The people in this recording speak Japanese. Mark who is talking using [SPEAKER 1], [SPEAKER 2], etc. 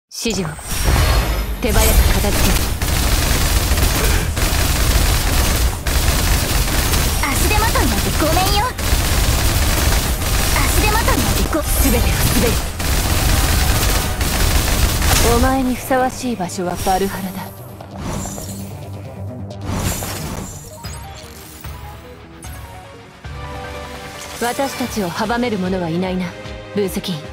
[SPEAKER 1] 指示を手早く片付ける。
[SPEAKER 2] 足手まといなんてごめんよ。足手まといなんて
[SPEAKER 1] 全てを滑る。お前にふさわしい場所はバルハラだ。私たちを阻める者はいないな、ブーセキン。